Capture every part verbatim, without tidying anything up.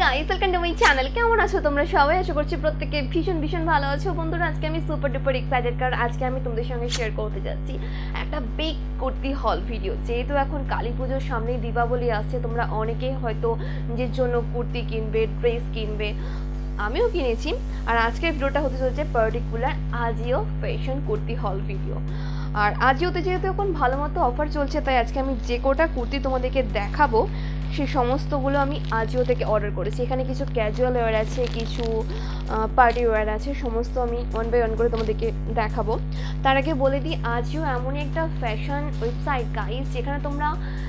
Guys, welcome to my channel. কেমন আছো তোমরা সবাই? আশা করছি প্রত্যেকে ভীষণ ভীষণ ভালো আছো। বন্ধুরা, আজকে আমি সুপার ডুপার এক্সাইটেড, কারণ আজকে আমি তোমাদের সঙ্গে শেয়ার করতে যাচ্ছি একটা বিগ কুর্তি হল ভিডিও। যেহেতু এখন কালী পুজোর সামনেই দীপাবলি আসছে, তোমরা অনেকেই হয়তো নিজের জন্য কুর্তি কিনবে, ড্রেস কিনবে, আমিও কিনেছি। আর আজকের ভিডিওটা হতে চলছে পার্টিকুলার আজিও ফ্যাশন কুর্তি হল ভিডিও। আর আজিওতে যেহেতু এখন ভালো মতো অফার চলছে, তাই আজকে আমি যে কোটা কুর্তি তোমাদেরকে দেখাবো সেই সমস্তগুলো আমি আজিও থেকে অর্ডার করেছি। এখানে কিছু ক্যাজুয়াল ওয়্যার আছে, কিছু পার্টি ওয়্যার আছে, সমস্ত আমি ওয়ান বাই ওয়ান করে তোমাদেরকে দেখাবো। তার আগে বলে দিই, আজিও এমনই একটা ফ্যাশন ওয়েবসাইট গাইস, যেখানে তোমরা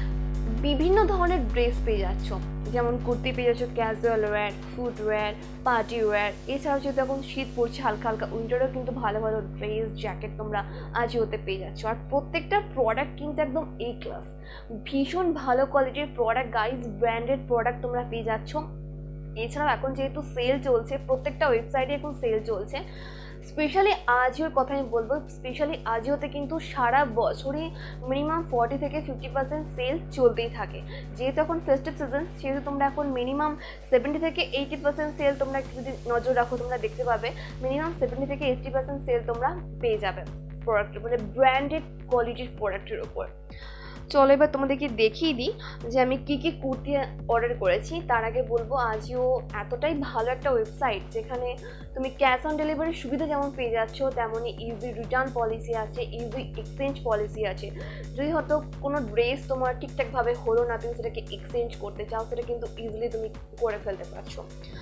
বিভিন্ন ধরনের ড্রেস পেয়ে যাচ্ছ। যেমন কুর্তি পেয়ে যাচ্ছ, casual wear, footwear, party wear. এছাড়াও যেহেতু এখন শীত পড়ছে, হালকা হালকা উইন্টারেও কিন্তু ভালো ভালো ড্রেস, জ্যাকেট তোমরা আজিওতে পেয়ে যাচ্ছ। আর প্রত্যেকটা প্রোডাক্ট কিন্তু একদম এ ক্লাস, ভীষণ ভালো কোয়ালিটির প্রোডাক্ট গাইজ, ব্র্যান্ডেড প্রোডাক্ট তোমরা পেয়ে যাচ্ছ। এছাড়াও এখন যেহেতু সেল চলছে, প্রত্যেকটা ওয়েবসাইটে এখন সেল চলছে। স্পেশালি আজিওর কথা আমি বলবো, স্পেশালি আজিওতে কিন্তু সারা বছরই মিনিমাম ফর্টি থেকে ফিফটি পার্সেন্ট সেল চলতেই থাকে। যেহেতু এখন ফেস্টিভ সিজন, সেহেতু তোমরা এখন মিনিমাম সেভেন্টি থেকে এইটি পার্সেন্ট সেল তোমরা যদি নজর রাখো, তোমরা দেখতে পাবে মিনিমাম সেভেন্টি থেকে এইটি পার্সেন্ট সেল তোমরা পেয়ে যাবে প্রোডাক্টের, মানে ব্র্যান্ডেড কোয়ালিটির প্রোডাক্টের উপর। চলো এবার তোমাদেরকে দেখিয়ে দিই যে আমি কী কী কুর্তি অর্ডার করেছি। তার আগে বলবো, আজিও এতটাই ভালো একটা ওয়েবসাইট যেখানে তুমি ক্যাশ অন ডেলিভারির সুবিধা যেমন পেয়ে যাচ্ছ, তেমনই ইজি রিটার্ন পলিসি আছে, ইজি এক্সচেঞ্জ পলিসি আছে। যদি হয়তো কোনো ড্রেস তোমার ঠিকঠাকভাবে হলো না, তুমি সেটাকে এক্সচেঞ্জ করতে চাও, সেটা কিন্তু ইজিলি তুমি করে ফেলতে পারছো।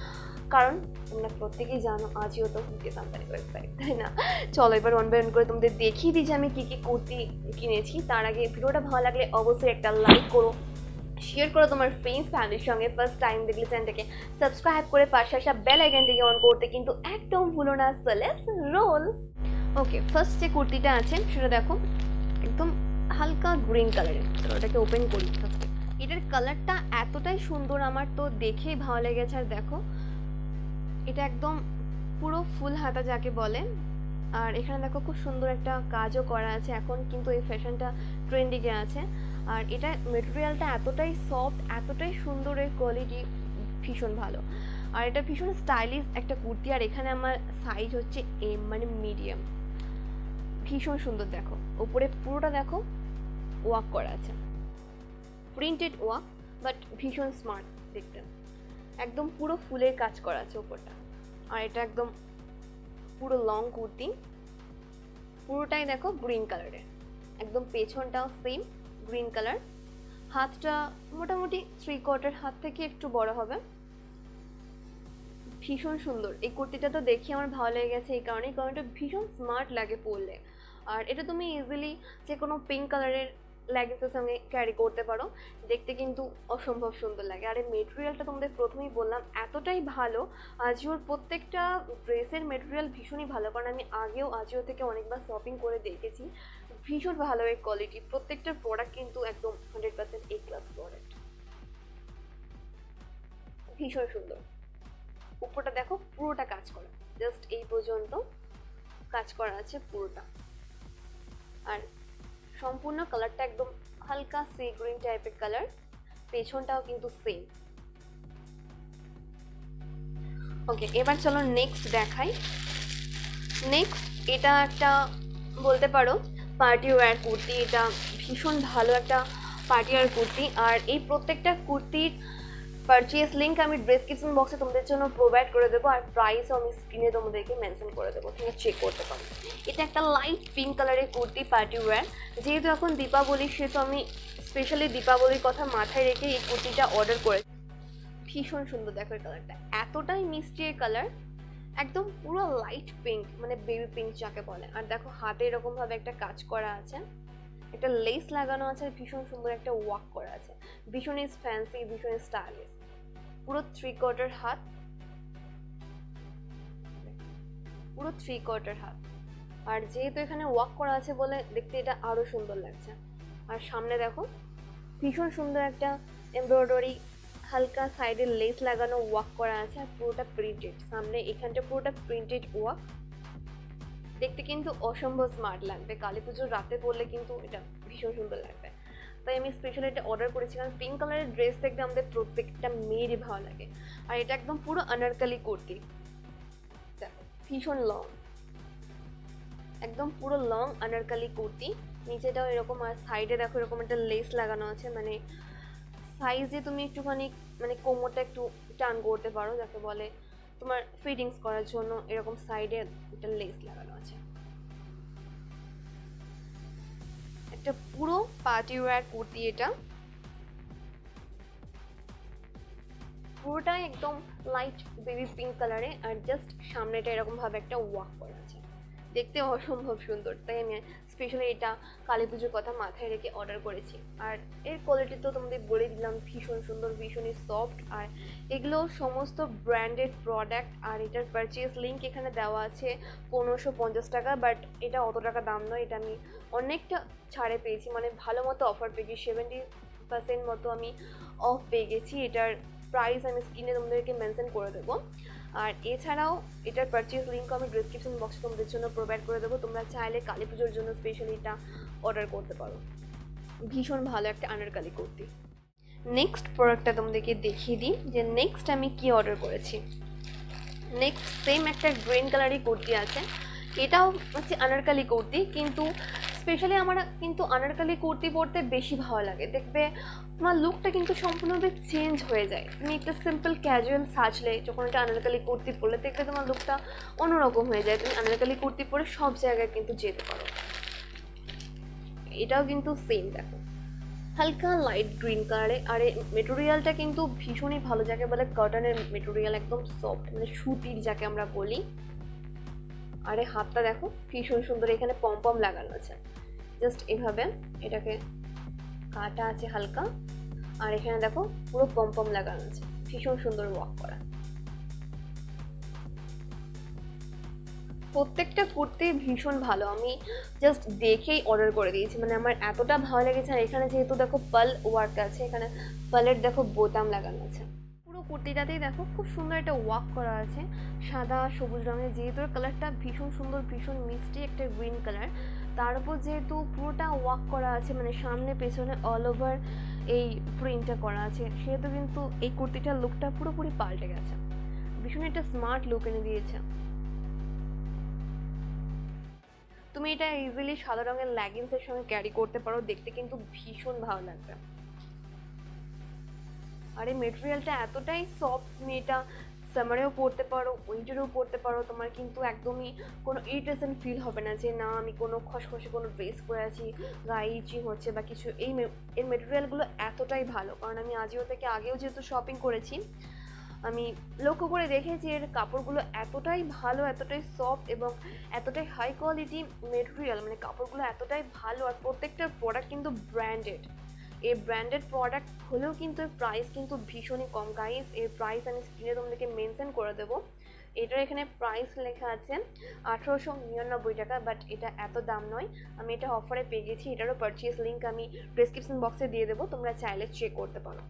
কারণ তোমরা প্রত্যেকেই জানো আজিও তো মুকেশ আম্বানির ওয়েবসাইট, তাই না? চলো এবার ওয়ান বাই ওয়ান করে তোমাদের দেখিয়ে দিই যে আমি কী কী কুর্তি কিনেছি। তার আগে ভিডিওটা ভালো লাগলে অবশ্যই একটা লাইক করো, শেয়ার করো তোমার ফ্রেন্ডস ফ্যামিলির সঙ্গে। ফার্স্ট টাইম দেখলে চ্যানেলটাকে সাবস্ক্রাইব করে পাশে আসা বেল আইকনটিকে অন করতে কিন্তু একদম ভুলো না। So let's roll. Okay, first যে কুর্তিটা আছে সেটা দেখো, একদম হালকা গ্রিন কালারের। চলো ওটাকে ওপেন করি ফার্স্টে। এটার কালারটা এতটাই সুন্দর, আমার তো দেখেই ভালো লেগেছে। আর দেখো, এটা একদম পুরো ফুল হাতা যাকে বলে। আর এখানে দেখো খুব সুন্দর একটা কাজও করা আছে, এখন কিন্তু এই ফ্যাশনটা ট্রেন্ডিংয়ে আছে। আর এটা মেটেরিয়ালটা এতটাই সফট, এতটাই সুন্দর, এর কোয়ালিটি ভীষণ ভালো। আর এটা ভীষণ স্টাইলিশ একটা কুর্তি। আর এখানে আমার সাইজ হচ্ছে এম, মানে মিডিয়াম। ভীষণ সুন্দর, দেখো ওপরে পুরোটা দেখো ওয়ার্ক করা আছে, প্রিন্টেড ওয়ার্ক, বাট ভীষণ স্মার্ট দেখতে। একদম পুরো ফুলের কাজ করা আছে ওপরটা। আর এটা একদম পুরো লং কুর্তি, পুরোটাই দেখো গ্রিন কালারের। একদম পেছনটাও সেম গ্রিন কালার। হাতটা মোটামুটি থ্রি কোয়ার্টার হাত থেকে একটু বড় হবে। ভীষণ সুন্দর এই কুর্তিটা, তো দেখি আমার ভালো লেগে গেছে এই কারণেই, কারণ এটা ভীষণ স্মার্ট লাগে পরলে। আর এটা তুমি ইজিলি যে কোনো পিঙ্ক কালারের লেগিংসের সঙ্গে ক্যারি করতে পারো, দেখতে কিন্তু অসম্ভব সুন্দর লাগে। আর এই মেটেরিয়ালটা তোমাদের প্রথমেই বললাম এতটাই ভালো। আজিওর প্রত্যেকটা ড্রেসের মেটেরিয়াল ভীষণই ভালো, কারণ আমি আগেও আজিও থেকে অনেকবার শপিং করে দেখেছি। ভীষণ ভালো এই কোয়ালিটি, প্রত্যেকটা প্রোডাক্ট কিন্তু একদম hundred percent A class product. ভীষণ সুন্দর। উপরটা দেখো পুরোটা কাজ করা, জাস্ট এই পর্যন্ত কাজ করা আছে পুরোটা। আর সম্পূর্ণ কালারটা একদম হালকা সি গ্রিন টাইপের কালার, পেছনটাও কিন্তু সেম। ওকে, এবার চলো নেক্সট দেখাই। নেক্সট এটা একটা বলতে পারো পার্টি ওয়্যার কুর্তি। এটা ভীষণ ভালো একটা পার্টি ওয়্যার কুর্তি। আর এই প্রত্যেকটা কুর্তির পারচেস লিঙ্ক আমি ডেসক্রিপশন বক্সে তোমাদের জন্য প্রোভাইড করে দেবো, আর প্রাইসও আমি স্ক্রিনে তোমাদেরকে মেনশন করে দেবো, তোমরা চেক করতে পারো। এটা একটা লাইট পিঙ্ক কালারের কুর্তি, পার্টি ওয়্যার। যেহেতু এখন দীপাবলি, সেহেতু আমি স্পেশালি দীপাবলির কথা মাথায় রেখে এই কুর্তিটা অর্ডার করেছি। ভীষণ সুন্দর, দেখো এই কালারটা এতটাই মিষ্টি এই কালার, একদম পুরো লাইট পিঙ্ক, মানে বেবি পিঙ্ক যাকে বলে। আর দেখো হাতে এরকমভাবে একটা কাজ করা আছে, একটা লেস লাগানো আছে, ভীষণ সুন্দর একটা ওয়ার্ক করা আছে, ভীষণই ফ্যান্সি, ভীষণ স্টাইলিশ। পুরো থ্রি কোয়ার্টার হাত, পুরো থ্রি কোয়ার্টার হাত। আর যেহেতু এখানে ওয়ার্ক করা আছে বলে দেখতে এটা আরো সুন্দর লাগছে। আর সামনে দেখো ভীষণ সুন্দর একটা এমব্রয়ডারি, হালকা সাইডে লেস লাগানো ওয়ার্ক করা আছে। আর পুরোটা প্রিন্টেড, সামনে এখানটা পুরোটা প্রিন্টেড ওয়ার্ক, দেখতে কিন্তু অসম্ভব স্মার্ট লাগবে। কালী পুজোর রাতে পরলে কিন্তু এটা ভীষণ সুন্দর লাগবে। তাই আমি স্পেশালি এটা অর্ডার করেছি, কারণ পিঙ্ক কালারের ড্রেস দেখতে আমাদের প্রত্যেকটা মেয়েরই ভালো লাগে। আর এটা একদম পুরো আনারকলি কুর্তি, ভীষণ লং, একদম পুরো লং আনারকলি কুর্তি। নিচেটাও এরকম, আর সাইডে দেখো এরকম একটা লেস লাগানো আছে, মানে সাইজে তুমি একটুখানি মানে কোমরটা একটু টান করতে পারো, যাকে বলে তোমার ফিটিংস করার জন্য এরকম সাইডে একটা লেস লাগানো আছে। একটা পুরো পার্টি ওয়্যার কুর্তি, এটা পুরোটাই একদম লাইট বেবি পিঙ্ক কালারে, আর জাস্ট সামনেটা এরকম ভাবে একটা ওয়ার্ক করা আছে, দেখতে অসম্ভব সুন্দর। তাই আমি স্পেশালি এটা কালী পুজোর কথা মাথায় রেখে অর্ডার করেছি। আর এর কোয়ালিটি তো তোমাদের বলে দিলাম, ভীষণ সুন্দর, ভীষণই সফট। আর এগুলো সমস্ত ব্র্যান্ডেড প্রোডাক্ট। আর এটার পারচেজ লিঙ্ক এখানে দেওয়া আছে পনেরোশো পঞ্চাশ টাকা, বাট এটা অত টাকা দাম নয়, এটা আমি অনেকটা ছাড়ে পেয়েছি, মানে ভালো মতো অফার পেয়েছি, সেভেন্টি পার্সেন্ট মতো আমি অফ পেয়ে গেছি। এটার প্রাইস আমি স্ক্রিনে তোমাদেরকে মেনশন করে দেবো। আর এছাড়াও এটার পারচেজ লিঙ্ক আমি ডিসক্রিপশন বক্সে তোমাদের জন্য প্রোভাইড করে দেবো, তোমরা চাইলে কালী পুজোর জন্য স্পেশালি এটা অর্ডার করতে পারো। ভীষণ ভালো একটা আনারকলি কুর্তি। নেক্সট প্রোডাক্টটা তোমাদেরকে দেখিয়ে দিই যে নেক্সট আমি কি অর্ডার করেছি। নেক্সট সেম একটা গ্রিন কালারই কুর্তি আছে, এটাও হচ্ছে আনারকলি কুর্তি, কিন্তু স্পেশালি আমার কিন্তু আনারকলি কুর্তি পরতে বেশি ভালো লাগে। দেখবে তোমার লুকটা কিন্তু সম্পূর্ণভাবে চেঞ্জ হয়ে যায়। তুমি একটা সিম্পল ক্যাজুয়াল সাজলে যখন একটা আনারকলি কুর্তি পরলে দেখবে তোমার লুকটা অন্যরকম হয়ে যায়। তুমি আনারকলি কুর্তি পরে সব জায়গায় কিন্তু যেতে পারো। এটাও কিন্তু সেম, দেখো হালকা লাইট গ্রিন কালারে। আর এই মেটেরিয়ালটা কিন্তু ভীষণই ভালো, যাকে বলে কটনের মেটেরিয়াল, একদম সফট, মানে সুতির যাকে আমরা বলি। আরে হাতটা দেখো ভীষণ সুন্দর, এখানে পম পম লাগানো আছে, জাস্ট এভাবে এটাকে কাটা আছে হালকা, আর এখানে দেখো পুরো পম পম লাগানো আছে, ভীষণ সুন্দর ওয়ার্ক করা। প্রত্যেকটা কুর্তি ভীষণ ভালো, আমি জাস্ট দেখেই অর্ডার করে দিয়েছি, মানে আমার এতটা ভালো লেগেছে। আর এখানে যেহেতু দেখো পাল ওয়ার্ক আছে, এখানে পালের দেখো বোতাম লাগানো আছে, পুরো কুর্তিটাতেই দেখো খুব সুন্দর একটা ওয়ার্ক করা আছে, সাদা সবুজ রঙের, যেহেতু কালারটা ভীষণ সুন্দর, ভীষণ মিষ্টি একটা গ্রিন কালার, তার উপর যেহেতু পুরোটা ওয়ার্ক করা আছে, মানে সামনে পেছনে অল ওভার এই প্রিন্টটা করা আছে, সেহেতু কিন্তু এই কুর্তিটার লুকটা পুরোপুরি পাল্টে গেছে, ভীষণ একটা স্মার্ট লুক এনে দিয়েছে। তুমি এটা ইজিলি সাদা রঙের লেগিংসের সঙ্গে ক্যারি করতে পারো, দেখতে কিন্তু ভীষণ ভালো লাগবে। আর এই মেটেরিয়ালটা এতটাই সফট, তুমি এটা সামারেও পরতে পারো, উইন্টারেও পরতে পারো, তোমার কিন্তু একদমই কোনো ইরিটেশন ফিল হবে না যে না আমি কোনো খসখসে কোনো ড্রেস পরে আছি, গায়ে ইচিং হচ্ছে বা কিছু। এই এর মেটেরিয়ালগুলো এতটাই ভালো, কারণ আমি আজিও থেকে আগেও যেহেতু শপিং করেছি, আমি লক্ষ্য করে দেখেছি এর কাপড়গুলো এতটাই ভালো, এতটাই সফট এবং এতটাই হাই কোয়ালিটি মেটেরিয়াল, মানে কাপড়গুলো এতটাই ভালো। আর প্রত্যেকটা প্রোডাক্ট কিন্তু ব্র্যান্ডেড, এই ব্র্যান্ডেড প্রোডাক্ট হলেও কিন্তু এর প্রাইস কিন্তু ভীষণই কম। গাইস এর প্রাইস আমি স্ক্রিনে তোমাদেরকে মেনশন করে দেবো। এটার এখানে প্রাইস লেখা আছে আঠেরোশো নিরানব্বই টাকা, বাট এটা এত দাম নয়, আমি এটা অফারে পেয়ে গেছি। এটারও পারচেজ লিঙ্ক আমি ডিসক্রিপশন বক্সে দিয়ে দেবো, তোমরা চাইলে চেক করতে পারো।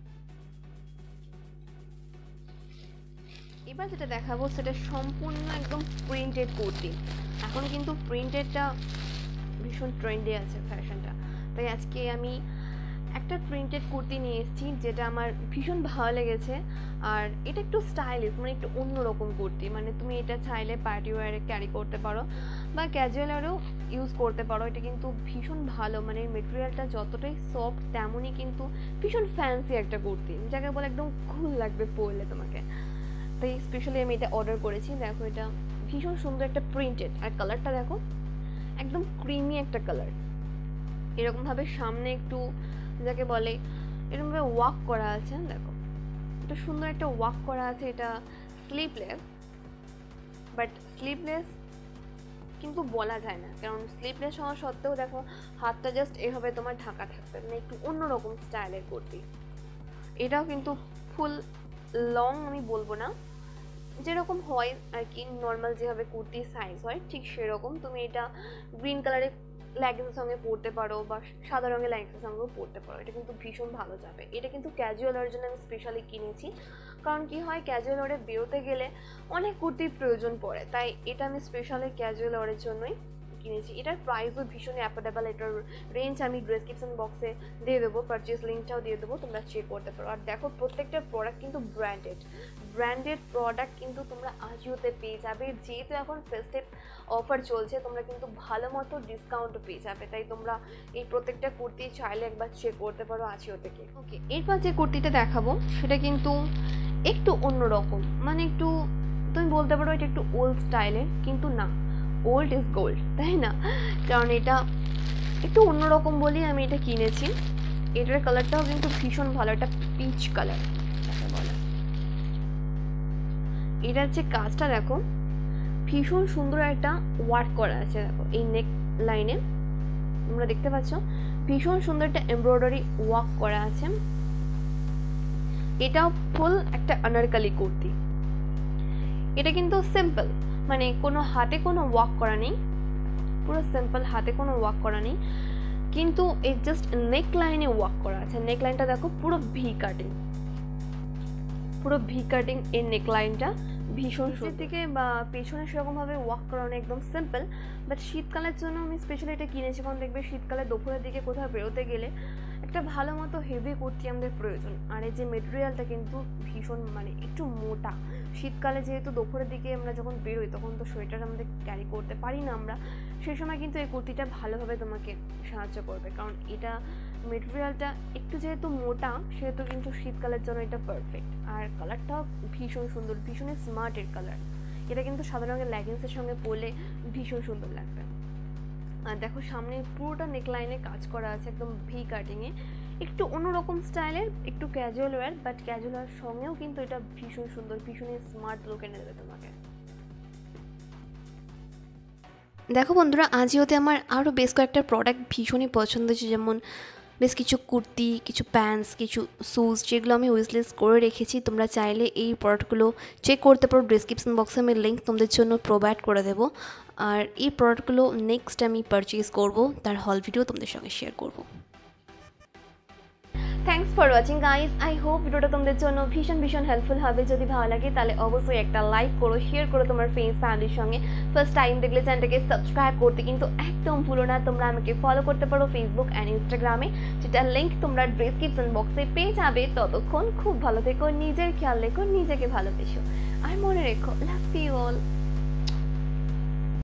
এবার যেটা দেখাবো সেটা সম্পূর্ণ একদম প্রিন্টেড কুর্তি। এখন কিন্তু প্রিন্টেডটা ভীষণ ট্রেন্ডে আছে ফ্যাশনটা, তাই আজকে আমি একটা প্রিন্টেড কুর্তি নিয়ে এসেছি যেটা আমার ভীষণ ভালো লেগেছে। আর এটা একটু স্টাইলিশ, মানে একটু অন্যরকম কুর্তি, মানে তুমি এটা চাইলে পার্টি ওয়্যারে ক্যারি করতে পারো বা ক্যাজুয়ালেরও ইউজ করতে পারো। এটা কিন্তু ভীষণ ভালো, মানে মেটেরিয়ালটা যতটাই সফট তেমনই কিন্তু ভীষণ ফ্যান্সি একটা কুর্তি, যাকে বলে একদম কুল লাগবে পরলে তোমাকে। তাই স্পেশালি আমি এটা অর্ডার করেছি। দেখো এটা ভীষণ সুন্দর একটা প্রিন্টেড, আর কালারটা দেখো একদম ক্রিমি একটা কালার, এরকমভাবে সামনে একটু যাকে বলে এরকমভাবে ওয়ার্ক করা আছে, দেখো এটা সুন্দর একটা ওয়ার্ক করা আছে। এটা স্লিভলেস, বাট স্লিভলেস কিন্তু বলা যায় না, কারণ স্লিভলেস হওয়া সত্ত্বেও দেখো হাতটা জাস্ট এভাবে তোমার ঢাকা থাকবে, মানে একটু অন্যরকম স্টাইলের কুর্তি। এটাও কিন্তু ফুল লং আমি বলবো না, যেরকম হয় আর কি নর্মাল যেভাবে কুর্তির সাইজ হয় ঠিক সেরকম। তুমি এটা গ্রিন কালারের লেগিংসের সঙ্গে পরতে পারো বা সাদা রঙের লেগিংসের সঙ্গেও পরতে পারো, এটা কিন্তু ভীষণ ভালো যাবে। এটা কিন্তু ক্যাজুয়াল ওয়ারের জন্য আমি স্পেশালি কিনেছি, কারণ কি হয় ক্যাজুয়াল ওয়ারে বেরোতে গেলে অনেক কুর্তির প্রয়োজন পড়ে, তাই এটা আমি স্পেশালি ক্যাজুয়াল ওয়ারের জন্যই কিনেছি। এটার প্রাইসও ভীষণই অ্যাফোর্ডেবল, এটার রেঞ্জ আমি ডেসক্রিপশন বক্সে দিয়ে দেবো, পারচেস লিঙ্কটাও দিয়ে দেবো, তোমরা চেক করতে পারো। আর দেখো প্রত্যেকটা প্রোডাক্ট কিন্তু ব্র্যান্ডেড ব্র্যান্ডেড প্রোডাক্ট কিন্তু তোমরা আজিওতে পেয়ে যাবে। যেহেতু এখন ফেস্টিভ অফার চলছে, তোমরা কিন্তু ভালো মতো ডিসকাউন্ট পেয়ে যাবে, তাই তোমরা এই প্রত্যেকটা কুর্তি চাইলে একবার চেক করতে পারো আজিও থেকে। ওকে, এরপর যে কুর্তিটা দেখাবো সেটা কিন্তু একটু অন্যরকম, মানে একটু তুমি বলতে পারো এটা একটু ওল্ড স্টাইলের, কিন্তু না, ওল্ড ইজ গোল্ড, তাই না? কারণ এটা একটু অন্যরকম বলেই আমি এটা কিনেছি। এটার কালারটাও কিন্তু ভীষণ ভালো, এটা পিচ কালার বলে। এটার যে কাজটা দেখো ভীষণ সুন্দর একটা ওয়ার্ক করা আছে, দেখো এই নেক লাইনে তোমরা দেখতে পাচ্ছ ভীষণ সুন্দর একটা এমব্রয়ডারি ওয়ার্ক করা আছে। এটাও ফুল একটা আনারকলি কুর্তি। এটা কিন্তু সিম্পল, মানে কোনো হাতে কোনো ওয়ার্ক করা নেই, পুরো সিম্পল, হাতে কোনো ওয়ার্ক করা নেই, কিন্তু এই জাস্ট নেক লাইনে ওয়ার্ক করা আছে। নেক লাইনটা দেখো পুরো ভি কাটিং, পুরো ভি কাটিং এর নেক লাইনটা ভীষণ সুন্দর থেকে বা পেছনে সেরকমভাবে ওয়ার্ক করানো একদম সিম্পল। বাট শীতকালের জন্য আমি স্পেশালি এটা কিনেছি, কারণ দেখবে শীতকালে দুপুরের দিকে কোথাও বেরোতে গেলে একটা ভালো মতো হেভি কুর্তি আমাদের প্রয়োজন। আর এই যে মেটেরিয়ালটা কিন্তু ভীষণ মানে একটু মোটা, শীতকালে যেহেতু দুপুরের দিকে আমরা যখন বেরোই তখন তো সোয়েটার আমাদের ক্যারি করতে পারি না আমরা, সেই সময় কিন্তু এই কুর্তিটা ভালোভাবে তোমাকে সাহায্য করবে, কারণ এটা মেটেরিয়ালটা একটু যেহেতু মোটা সেহেতু কিন্তু শীতকালের জন্য এটা পারফেক্ট। আর কালারটাও ভীষণ সুন্দর, ভীষণই স্মার্টের কালার। এটা কিন্তু সাদা রঙের লেগিংসের সঙ্গে পরলে ভীষণ সুন্দর লাগবে। আর দেখো সামনে পুরোটা নেকলাইনে কাজ করা আছে একদম ভি কাটিংয়ে, একটু অন্যরকম স্টাইলের, একটু casual wear, but casual wear সঙ্গেও কিন্তু এটা ভীষণ সুন্দর, ভীষণই স্মার্ট লুক এনে দেবে তোমাকে। দেখো বন্ধুরা, আজিওতে আমার আরও বেশ কয়েকটা প্রোডাক্ট ভীষণই পছন্দ হয়েছে, যেমন বেশ কিছু কুর্তি, কিছু প্যান্টস, কিছু শ্যুজ, যেগুলো আমি উইশলিস্ট করে রেখেছি। তোমরা চাইলে এই প্রোডাক্টগুলো চেক করতে পারো, ডিসক্রিপশন বক্সে আমি লিঙ্ক তোমাদের জন্য প্রোভাইড করে দেবো। আর এই প্রোডাক্টগুলো নেক্সট আমি পারচেজ করব, তার হল ভিডিও তোমাদের সঙ্গে শেয়ার করব। Thanks for watching guys, I hope ভিডিওটা তোমাদের জন্য ভীষণ ভীষণ হেল্পফুল হবে। যদি ভালো লাগে তাহলে অবশ্যই একটা লাইক করো, শেয়ার করো তোমার ফ্রেন্ডস ফ্যামিলির সঙ্গে। ফার্স্ট টাইম দেখলে চ্যানেলটাকে সাবস্ক্রাইব করতে কিন্তু একদম ভুলো না। তোমরা আমাকে ফলো করতে পারো ফেসবুক অ্যান্ড ইনস্টাগ্রামে, যেটার লিঙ্ক তোমরা ডেসক্রিপশন বক্সে পেয়ে যাবে। ততক্ষণ খুব ভালো থেকো, নিজের খেয়াল রেখো, নিজেকে ভালোবেসো, আর মনে রেখো লাভ ইউ অল।